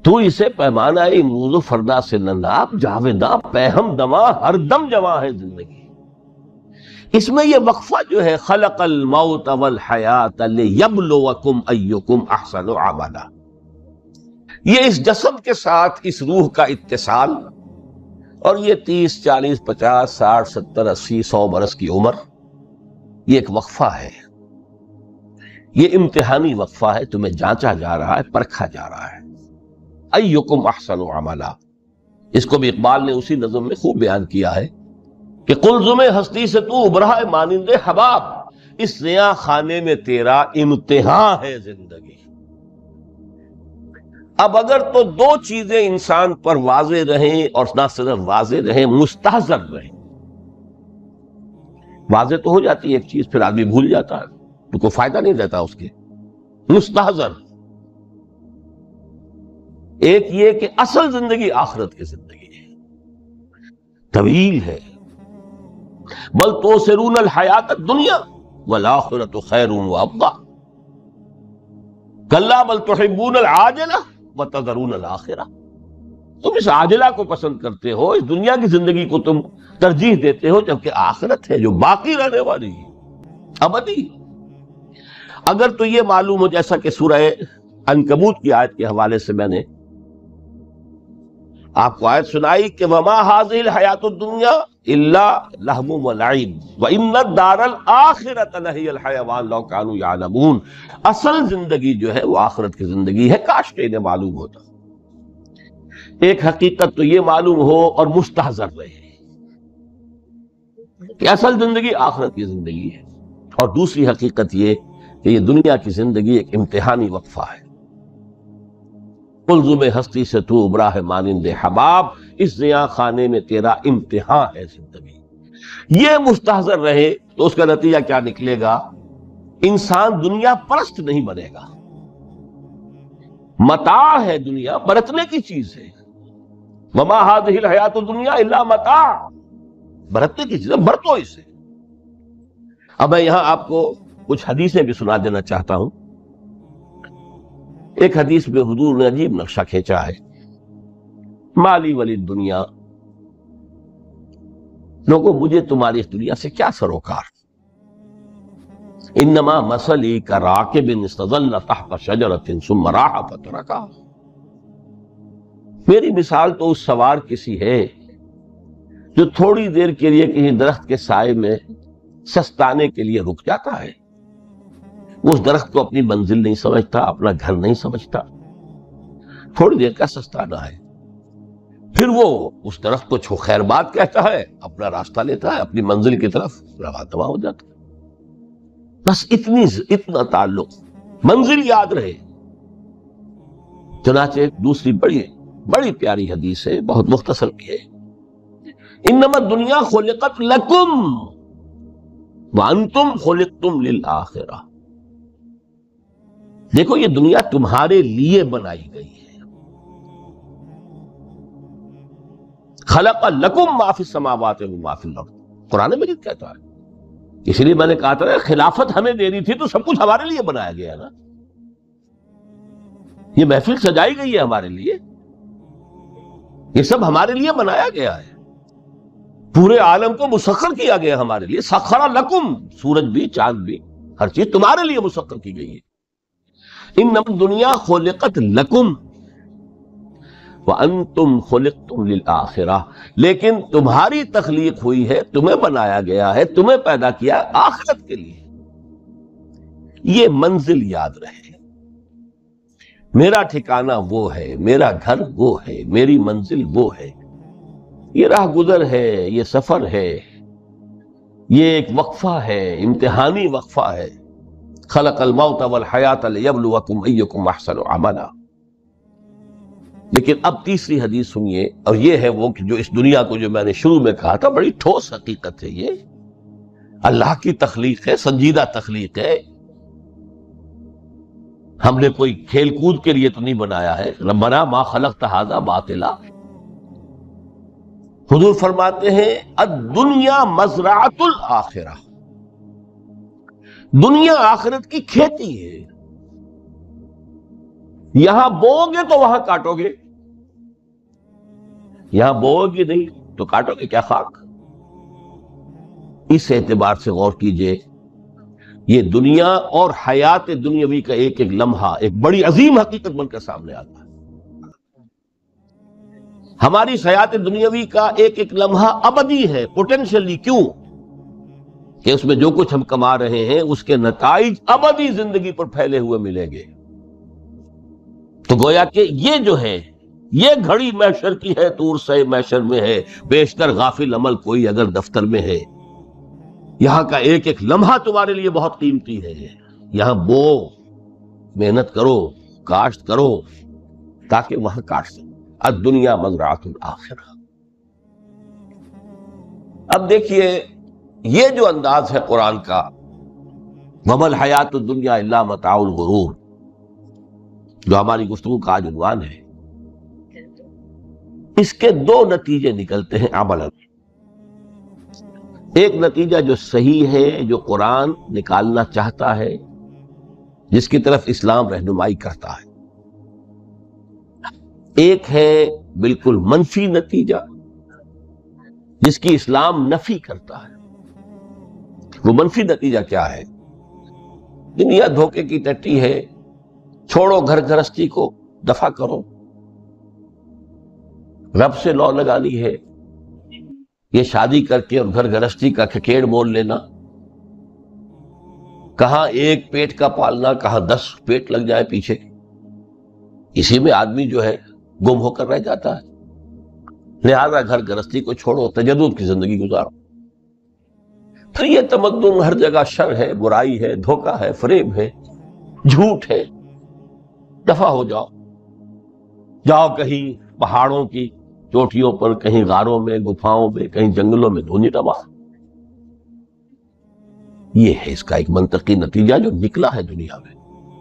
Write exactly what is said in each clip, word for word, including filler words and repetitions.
تو اسے پیمانہ امروز و فردا سے نناب جاویداں پہم دماں ہر دم جواں ہے زندگی. اس میں یہ وقفہ جو ہے خلق الموت والحیات لیبلوکم ایکم احسن عملا، یہ اس جسم کے ساتھ اس روح کا اتصال، اور یہ تیس چالیس پچاس ساٹھ ستر اسی سو برس کی عمر، یہ ایک وقفہ ہے، یہ امتحانی وقفہ ہے. تمہیں جانچا جا رہا ہے، پرکھا جا رہا ہے. ایکم احسن عملا، اس کو بھی اقبال نے اسی نظم میں خوب بیان کیا ہے کہ قلزم ہستی سے تو ابھرا ہے مانند حباب، اس زیاں خانے میں تیرا امتحان ہے زندگی. اب اگر تو دو چیزیں انسان پر واضح رہیں، اور نہ صرف واضح رہیں، مستحضر رہیں. واضح تو ہو جاتی ہے ایک چیز، پھر آدمی بھول جاتا ہے تو کوئی فائدہ نہیں دیتا اس کے. مستحضر ایک یہ کہ اصل زندگی آخرت کی زندگی ہے، طویل ہے. بل توسرون الحیات الدنیا والآخرۃ خیر وابقیٰ کلا بل تحبون العاجلہ وتذرون الآخرہ. تم اس عاجلہ کو پسند کرتے ہو، اس دنیا کی زندگی کو تم ترجیح دیتے ہو، جبکہ آخرت ہے جو باقی رہنے والی ہے، ابدی. اگر تو یہ معلوم ہو، جیسا کہ سورہ عنکبوت کی آیت کے حوالے سے میں نے آپ کو آیت سنائی کہ وَمَا هَذِهِ الْحَيَاةُ الدُّنْيَا إِلَّا لَهْوٌ وَلَعِبٌ وَإِنَّ الدَّارَ الْآخِرَةَ لَهِيَ الْحَيَوَانُ لَوْ كَانُوا يَعْلَمُونَ. اصل زندگی جو ہے وہ آخرت کی زندگی ہے، کاش کہ انہیں معلوم ہوتا. ایک حقیقت تو یہ معلوم ہو اور مستحضر رہے کہ اصل زندگی آخرت کی زندگی ہے، اور دوسری حقیقت یہ کہ یہ دنیا کی زندگی ایک امتحانی وقفہ ہے. قلزم ہستی سے تو ابھرا ہے مانند حباب، اس زیاں خانے میں تیرا امتحان ہے زندگی. یہ مستحضر رہے تو اس کا نتیجہ کیا نکلے گا؟ انسان دنیا پرست نہیں بنے گا. متاع ہے دنیا، برتنے کی چیز ہے. وما هذه الحیات الدنیا الا متاع، برتنے کی چیز ہے، برتو اسے. اب میں یہاں آپ کو کچھ حدیثیں بھی سنا دینا چاہتا ہوں. ایک حدیث میں حضور نے عجیب نقشہ کھینچا ہے. مالی ولی دنیا، لوگوں مجھے تمہاری اس دنیا سے کیا سروکار؟ انما مثلی کراکب استظل تحت شجرۃ ثم راح فترکھا. میری مثال تو اس سوار کسی ہے جو تھوڑی دیر کے لیے کہیں درخت کے سائے میں سستانے کے لیے رک جاتا ہے. اس درخت کو اپنی منزل نہیں سمجھتا، اپنا گھر نہیں سمجھتا، تھوڑی دیر کا سستانا ہے. پھر وہ اس درخت کو چھو خیر بات کہتا ہے، اپنا راستہ لیتا ہے، اپنی منزل کی طرف رواں ہو جاتا ہے. بس اتنی اتنا تعلق، منزل یاد رہے. چنانچہ ایک دوسری بڑی بڑی پیاری حدیث ہے، بہت مختصر بھی ہے. انما الدنیا خلقت لکم وانتم خلقتم للآخرہ. دیکھو یہ دنیا تمہارے لیے بنائی گئی ہے. خلق لکم ما فی السماوات و ما فی الارض، قرآن مجید کہتا ہے. اس لیے میں نے کہا تھا خلافت ہمیں دینی تھی تو سب کچھ ہمارے لیے بنایا گیا ہے نا. یہ محفل سجائی گئی ہے ہمارے لیے، یہ سب ہمارے لیے بنایا گیا ہے. پورے عالم کو مسخر کیا گیا ہمارے لیے. سخر لکم، سورج بھی چاند بھی ہر چیز تمہارے لیے مسخر کی گئی ہے. انما الدنیا خلقت لکم وانتم خلقتم للآخرہ، لیکن تمہاری تخلیق ہوئی ہے، تمہیں بنایا گیا ہے، تمہیں پیدا کیا آخرت کے لیے. یہ منزل یاد رہے. میرا ٹھکانہ وہ ہے، میرا گھر وہ ہے، میری منزل وہ ہے. یہ راہ گزر ہے، یہ سفر ہے، یہ ایک وقفہ ہے، امتحانی وقفہ ہے. خلق الموت والحیات لیبلوکم ایکم احسن عملا. لیکن اب تیسری حدیث سنیے، اور یہ ہے وہ کہ جو اس دنیا کو، جو میں نے شروع میں کہا تھا، بڑی ٹھوس حقیقت ہے. یہ اللہ کی تخلیق ہے، سنجیدہ تخلیق ہے. ہم نے کوئی کھیل کود کے لیے تو نہیں بنایا ہے. ربنا ما خلقت ھذا باطلا. حضور فرماتے ہیں الدنیا مزرعۃ الآخرہ، دنیا آخرت کی کھیتی ہے. یہاں بو گے تو وہاں کاٹو گے، یہاں بو گے نہیں تو کاٹو گے کیا خاک؟ اس اعتبار سے غور کیجئے، یہ دنیا اور حیات دنیاوی کا ایک ایک لمحہ ایک بڑی عظیم حقیقت بن کر سامنے آتا ہے۔ ہماری حیات دنیاوی کا ایک ایک لمحہ ابدی ہے پوٹینشلی، کیوں کہ اس میں جو کچھ ہم کما رہے ہیں اس کے نتائج ابدی زندگی پر پھیلے ہوئے ملیں گے۔ تو گویا کہ یہ جو ہے یہ گھڑی محشر کی ہے، طور سے محشر میں ہے، بیشتر غافل عمل کوئی اگر دفتر میں ہے، یہاں کا ایک ایک لمحہ تمہارے لیے بہت قیمتی ہے۔ یہاں بو، محنت کرو، کاشت کرو تاکہ وہاں کاٹ سکو۔ الدنیا مزرعۃ الآخرہ۔ اب دیکھیے یہ جو انداز ہے قرآن کا، وَمَا الْحَيَاةُ الدُّنْيَا إِلَّا مَتَاعُ الْغُرُورِ، جو ہماری گفتگو کا آج عنوان ہے، اس کے دو نتیجے نکلتے ہیں عملاً۔ ایک نتیجہ جو صحیح ہے، جو قرآن نکالنا چاہتا ہے، جس کی طرف اسلام رہنمائی کرتا ہے۔ ایک ہے بالکل منفی نتیجہ جس کی اسلام نفی کرتا ہے۔ وہ منفی نتیجہ کیا ہے؟ دنیا دھوکے کی ٹٹی ہے، چھوڑو گھر گھرستی کو، دفع کرو، رب سے لو لگانی ہے۔ یہ شادی کر کے اور گھر گھرستی کا کھکیڑ مول لینا، کہاں ایک پیٹ کا پالنا، کہاں دس پیٹ لگ جائے پیچھے، اسی میں آدمی جو ہے گم ہو کر رہ جاتا ہے۔ لہذا گھر گھرستی کو چھوڑو، تجدد کی زندگی گزارو۔ پھر یہ تمدن ہر جگہ شر ہے، برائی ہے، دھوکہ ہے، فریب ہے، جھوٹ ہے، دفع ہو جاؤ۔ جاؤ کہیں پہاڑوں کی چوٹیوں پر، کہیں غاروں میں، گفاؤں میں، کہیں جنگلوں میں دھونی روا۔ یہ ہے اس کا ایک منطقی نتیجہ جو نکلا ہے دنیا میں،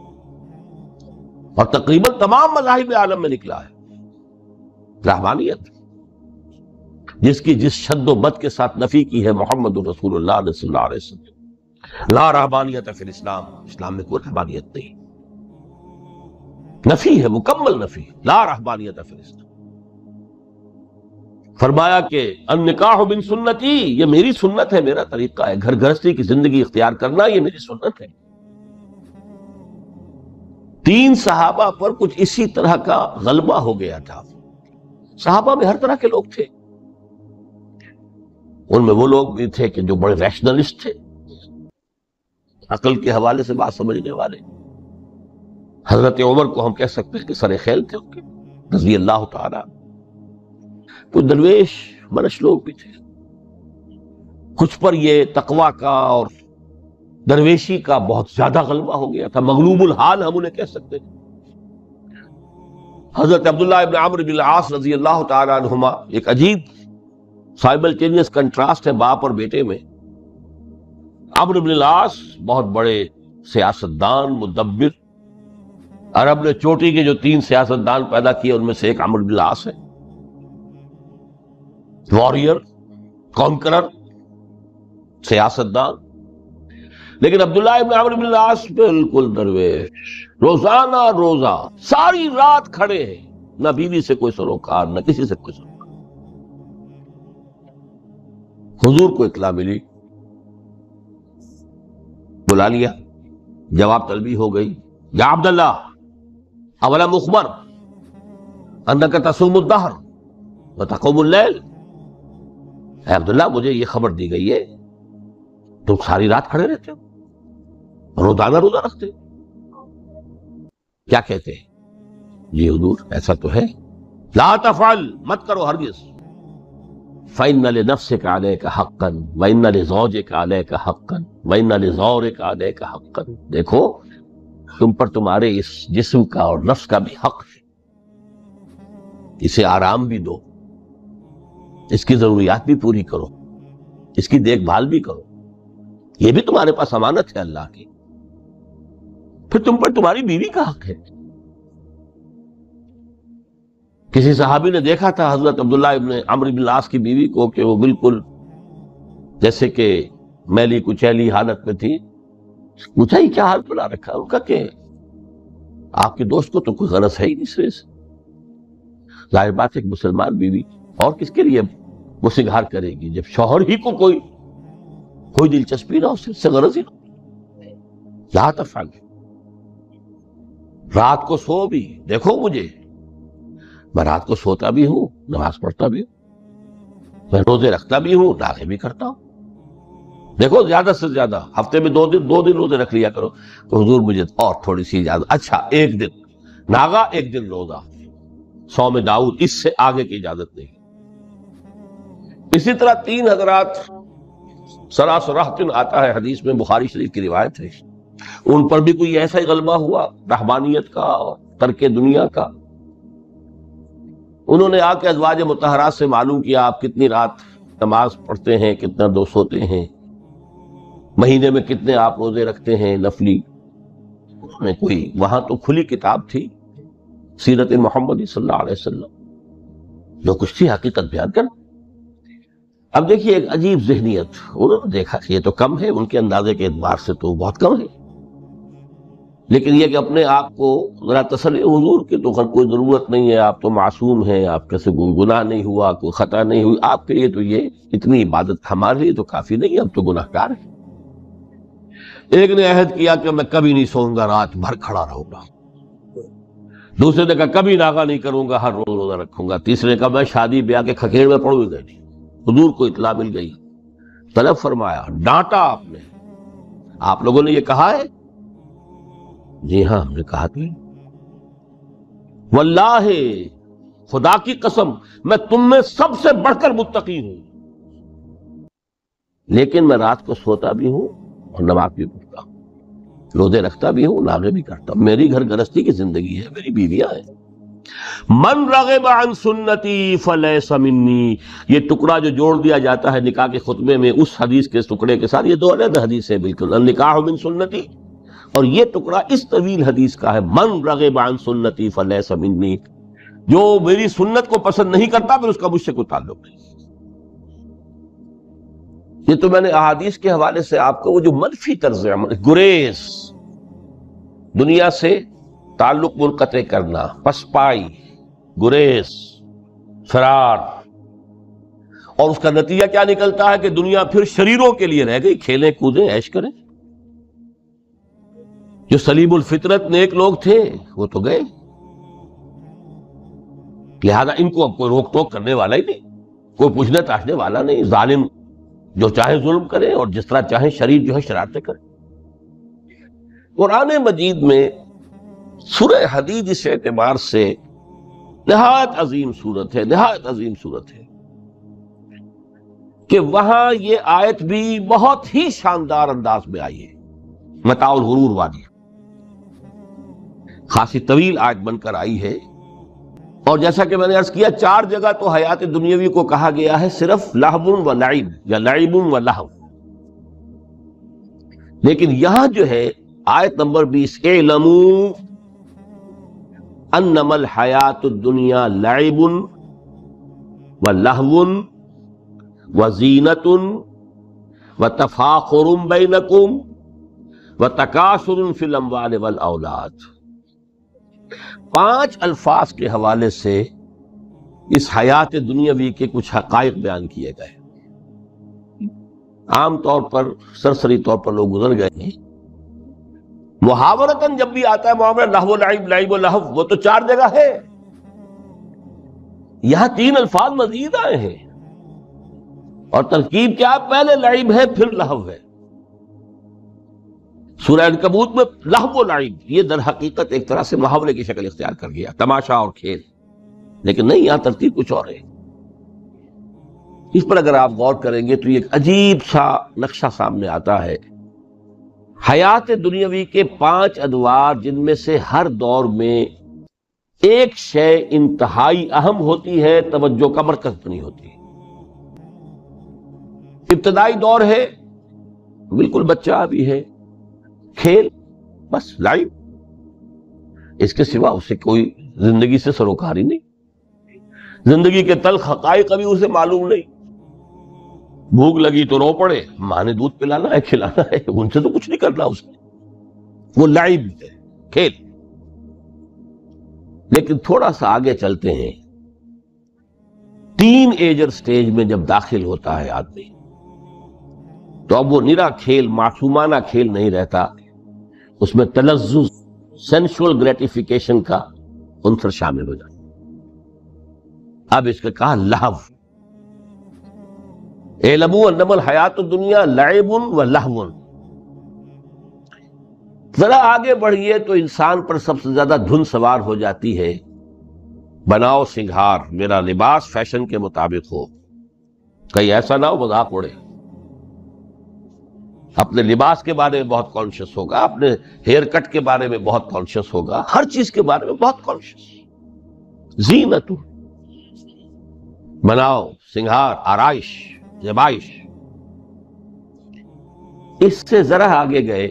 اور تقریباً تمام مذاہب عالم میں نکلا ہے۔ رحمانیت جس کی جس شد و بد کے ساتھ نفی کی ہے محمد رسول اللہ صلی اللہ علیہ وسلم، لا رحمانیت فی الاسلام، اسلام میں کوئی رحمانیت نہیں، نفی ہے، مکمل نفی، لا رحمانیت فی الاسلام۔ فرمایا کہ النکاح من سنتی، یہ میری سنت ہے، میرا طریقہ ہے، گھر گھرستی کی زندگی اختیار کرنا یہ میری سنت ہے۔ تین صحابہ پر کچھ اسی طرح کا غلبہ ہو گیا تھا۔ صحابہ میں ہر طرح کے لوگ تھے، ان میں وہ لوگ بھی تھے کہ جو بڑے ریشنلسٹ تھے، عقل کے حوالے سے بات سمجھنے والے۔ حضرت عمر کو ہم کہہ سکتے ہیں کہ سر خیل تھے ان کے، رضی اللہ تعالیٰ۔ کچھ درویش منش لوگ بھی تھے، کچھ پر یہ تقویٰ کا اور درویشی کا بہت زیادہ غلبہ ہو گیا تھا، مغلوب الحال ہم انہیں کہہ سکتے ہیں۔ حضرت عبداللہ ابن عمرو بن العاص رضی اللہ تعالیٰ عنہما، ایک عجیب سائملٹینیس کنٹراسٹ ہے باپ اور بیٹے میں۔ عمرو بن العاص بہت بڑے سیاستدان، مدبر، عرب نے چوٹی کے جو تین سیاستدان پیدا کیے ان میں سے ایک عمرو بن العاص ہے، واریر، کانکرر، سیاستدان۔ لیکن عبداللہ ابن عمرو بن العاص بالکل درویش، روزانہ روزہ ساری رات کھڑے ہیں، نہ بیوی سے کوئی سروکار، نہ کسی سے کوئی سروکار۔ حضور کو اطلاع ملی، بلا لیا، جواب طلبی ہو گئی، یا عبداللہ اولم اخبر انک تصوم الدہر وتقوم اللیل، اے عبداللہ مجھے یہ خبر دی گئی ہے تم ساری رات کھڑے رہتے ہو، روزانہ روزہ رکھتے ہو۔ کیا کہتے ہیں؟ جی حضور ایسا تو ہے۔ لا تفعل، مت کرو ہرگز۔ فإن لنفسك عليك حقا وإن لزوجك عليك حقا وإن لزورك عليك حقا، دیکھو تم پر تمہارے اس جسم کا اور نفس کا بھی حق ہے، اسے آرام بھی دو، اس کی ضروریات بھی پوری کرو، اس کی دیکھ بھال بھی کرو، یہ بھی تمہارے پاس امانت ہے اللہ کی۔ پھر تم پر تمہاری بیوی کا حق ہے۔ کسی صحابی نے دیکھا تھا حضرت عبداللہ ابن عمرو بن العاص کی بیوی کو کہ وہ بالکل جیسے کہ میلی کچیلی حالت میں تھی۔ پوچھا ہی کیا حال بنا رکھا؟ ان کا کہ آپ کے دوست کو تو کوئی غرض ہے ہی نہیں سرے سے. ظاہر بات ہے کہ مسلمان بیوی اور کس کے لیے وہ سنگھار کرے گی جب شوہر ہی کو کوئی کوئی دلچسپی نہ ہو، اس سے غرض ہی نہ. لا تفعل. رات کو سو بھی دیکھو مجھے، میں رات کو سوتا بھی ہوں، نماز پڑھتا بھی ہوں، میں روزے رکھتا بھی ہوں، ناغے بھی کرتا ہوں. دیکھو زیادہ سے زیادہ ہفتے میں دو دن دو دن روزے رکھ لیا کرو کہ حضور مجھے اور تھوڑی سی اجازت. اچھا ایک دن ناغا، ایک دن روزہ، صوم داؤد، اس سے آگے کی اجازت نہیں. اسی طرح تین حضرات سراسراہتن آتا ہے حدیث میں، بخاری شریف کی روایت ہے، ان پر بھی کوئی ایسا ہی غلبہ ہوا رہبانیت کا اور ترک دنیا کا. انہوں نے آ کے ازواج مطہرات سے معلوم کیا آپ کتنی رات نماز پڑھتے ہیں، کتنا دو سوتے ہیں، مہینے میں کتنے آپ روزے رکھتے ہیں نفلی. انہوں نے کوئی وہاں تو کھلی کتاب تھی سیرت محمدی صلی اللہ علیہ وسلم، جو کچھ تھی حقیقت بیان کر. اب دیکھیے ایک عجیب ذہنیت، انہوں نے دیکھا کہ یہ تو کم ہے، ان کے اندازے کے اعتبار سے تو بہت کم ہے، لیکن یہ کہ اپنے آپ کو ذرا تسلی، حضور کی تو کوئی ضرورت نہیں ہے، آپ تو معصوم ہیں، آپ کے سے کوئی گناہ نہیں ہوا، کوئی خطا نہیں ہوئی، آپ کے لیے تو یہ اتنی عبادت ہمارے لیے تو کافی نہیں، ہم تو گناہ گار ہیں. ایک نے عہد کیا کہ میں کبھی نہیں سوؤں گا، رات بھر کھڑا رہوں گا. دوسرے نے کہا کبھی ناغا نہیں کروں گا، ہر روز روزہ رکھوں گا. تیسرے نے کہا میں شادی بیاہ کے کھکیڑ میں پڑوں گا نہیں. حضور کو اطلاع مل گئی، طلب فرمایا، ڈانٹا آپ نے، آپ لوگوں نے یہ کہا ہے؟ جی ہاں ہم نے کہا تو. واللہ خدا کی قسم میں تم میں سب سے بڑھ کر متقی ہوں، لیکن میں رات کو سوتا بھی ہوں اور نماز بھی پڑھتا ہوں، روزے رکھتا بھی ہوں، ناغے بھی کرتا ہوں. میری گھر گرستی کی زندگی ہے، میری بیویاں ہیں. من رغب عن سنتی فلیس منی، یہ ٹکڑا جو جوڑ دیا جاتا ہے نکاح کے خطبے میں اس حدیث کے ٹکڑے کے ساتھ، یہ دو علیحدہ حدیث ہے بالکل، النکاح من سنتی، اور یہ ٹکڑا اس طویل حدیث کا ہے، من رغب عن سنتی فلیس منی، جو میری سنت کو پسند نہیں کرتا پھر اس کا مجھ سے کوئی تعلق نہیں. یہ تو میں نے احادیث کے حوالے سے آپ کو وہ جو منفی طرز عمل، گریز، دنیا سے تعلق منقطع کرنا، پسپائی، گریز، فرار، اور اس کا نتیجہ کیا نکلتا ہے کہ دنیا پھر شریروں کے لیے رہ گئی، کھیلیں کودیں عیش کریں. جو سلیم الفطرت نیک لوگ تھے وہ تو گئے، لہذا ان کو اب کوئی روک ٹوک کرنے والا ہی نہیں، کوئی پوچھنے تاشنے والا نہیں. ظالم جو چاہے ظلم کرے اور جس طرح چاہے شریر جو ہے شرارتیں کرے. قرآن مجید میں سورہ حدید اس اعتبار سے نہایت عظیم صورت ہے، نہایت عظیم صورت ہے کہ وہاں یہ آیت بھی بہت ہی شاندار انداز میں آئی ہے، متاع الغرور والی، خاصی طویل آیت بن کر آئی ہے. اور جیسا کہ میں نے عرض کیا، چار جگہ تو حیات دنیاوی کو کہا گیا ہے صرف لہو و لعب یا لعب و لہو، لیکن یہاں جو ہے آیت نمبر بیس، اعلموا انما الحیات الدنیا لعب و لہو و زینت و تفاخر بینکم و تکاثر فی الاموال والاولاد. پانچ الفاظ کے حوالے سے اس حیات دنیاوی کے کچھ حقائق بیان کیے گئے. عام طور پر سرسری طور پر لوگ گزر گئے ہیں. محاورتاً جب بھی آتا ہے معاملہ لہو لعب لعب و لہو، وہ تو چار جگہ ہے، یہاں تین الفاظ مزید آئے ہیں، اور ترکیب کیا ہے؟ پہلے لعب ہے پھر لہو ہے. سورہ عنکبوت میں لہو و لعب یہ در حقیقت ایک طرح سے محاورے کی شکل اختیار کر گیا، تماشا اور کھیل، لیکن نہیں، یہاں ترتیب کچھ اور ہے. اس پر اگر آپ غور کریں گے تو یہ ایک عجیب سا نقشہ سامنے آتا ہے. حیات دنیاوی کے پانچ ادوار، جن میں سے ہر دور میں ایک شے انتہائی اہم ہوتی ہے، توجہ کا مرکز بنی ہوتی ہے. ابتدائی دور ہے، بالکل بچہ بھی ہے، کھیل، بس لائف، اس کے سوا اسے کوئی زندگی سے سروکاری نہیں، زندگی کے تلخ حقائق ابھی اسے معلوم نہیں. بھوک لگی تو رو پڑے، ماں نے دودھ پلانا ہے، کھلانا ہے، ان سے تو کچھ نہیں کرنا اس نے، وہ لائف ہے، کھیل. لیکن تھوڑا سا آگے چلتے ہیں، تین ایجر سٹیج میں جب داخل ہوتا ہے آدمی تو اب وہ نرا کھیل، معصومانہ کھیل نہیں رہتا، اس میں تلذذ، سینشول گریٹیفیکیشن کا عنصر شامل ہو جاتا۔ اب اس کا کہا لہو، اعلموا انما الحیات الدنیا لعب و لہو۔ ذرا آگے بڑھئے تو انسان پر سب سے زیادہ دھن سوار ہو جاتی ہے، بناؤ سنگھار، میرا لباس فیشن کے مطابق ہو، کہیں ایسا نہ ہو مذاق اڑے۔ اپنے لباس کے بارے میں بہت کانشیس ہوگا، اپنے ہیئر کٹ کے بارے میں بہت کانشیس ہوگا، ہر چیز کے بارے میں بہت کانشیس۔ زینت، بناؤ سنگھار، آرائش، زیبائش۔ اس سے ذرا آگے گئے،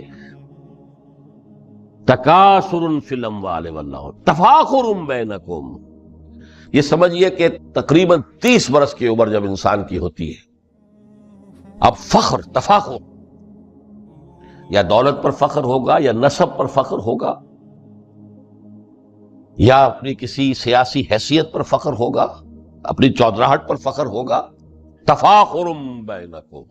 تکاثر فی الاموال والاولاد، تفاخر بینکم۔ یہ سمجھیے کہ تقریباً تیس برس کی عمر جب انسان کی ہوتی ہے، اب فخر، تفاخر، یا دولت پر فخر ہوگا، یا نسب پر فخر ہوگا، یا اپنی کسی سیاسی حیثیت پر فخر ہوگا، اپنی چودراہٹ پر فخر ہوگا۔ تفاخر بینکم،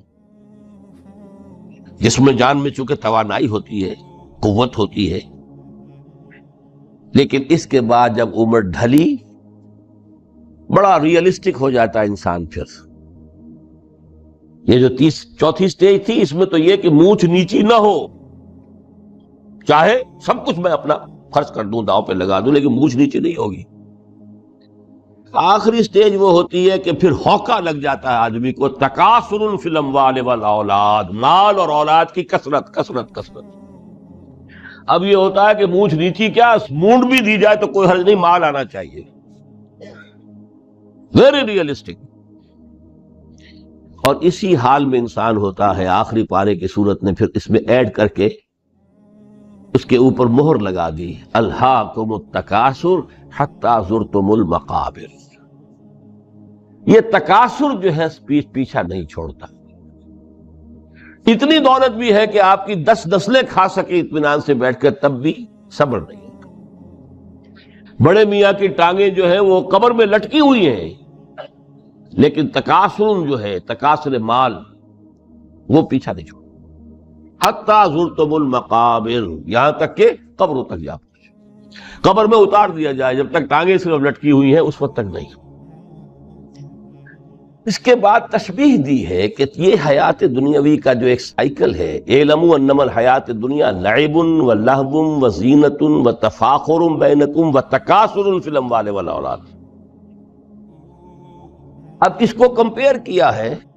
جس میں جان میں چونکہ توانائی ہوتی ہے، قوت ہوتی ہے، لیکن اس کے بعد جب عمر ڈھلی بڑا ریئلسٹک ہو جاتا ہے انسان۔ پھر یہ جو تیس چوتھی سٹیج تھی، اس میں تو یہ کہ مونچھ نیچی نہ ہو، چاہے سب کچھ میں اپنا خرچ کر دوں، داؤ پہ لگا دوں، لیکن مونچھ نیچی نہیں ہوگی۔ آخری سٹیج وہ ہوتی ہے کہ پھر ہوکا لگ جاتا ہے آدمی کو، تکاثر فی الاموال والاولاد، مال اور اولاد کی کثرت کثرت کثرت۔ اب یہ ہوتا ہے کہ مونچھ نیچی کیا، مونڈ بھی دی جائے تو کوئی حرج نہیں، مال آنا چاہیے، ویری ریئلسٹک۔ اور اسی حال میں انسان ہوتا ہے، آخری پارے کی صورت نے پھر اس میں ایڈ کر کے اس کے اوپر مہر لگا دی، الہاکم التکاثر حتی زرتم المقابر۔ یہ تکاثر جو ہے پیچھا نہیں چھوڑتا۔ اتنی دولت بھی ہے کہ آپ کی دس نسلیں کھا سکے اطمینان سے بیٹھ کر، تب بھی صبر نہیں ہوتا۔ بڑے میاں کی ٹانگیں جو ہیں وہ قبر میں لٹکی ہوئی ہیں، لیکن تکاثر جو ہے، تکاثر مال، وہ پیچھا نہیں چھوڑتا۔ حتی زرتم المقابر، یہاں تک کہ قبروں تک جا پہنچے، قبر میں اتار دیا جائے، جب تک ٹانگیں صرف لٹکی ہوئی ہیں اس وقت تک نہیں۔ اس کے بعد تشبیہ دی ہے کہ یہ حیات دنیاوی کا جو ایک سائیکل ہے، اعلموا انما الحیات الدنیا لعب و لہو و زینت و تفاخر بینکم و تکاثر فی الاموال والاولاد۔ اب اس کو کمپیئر کیا ہے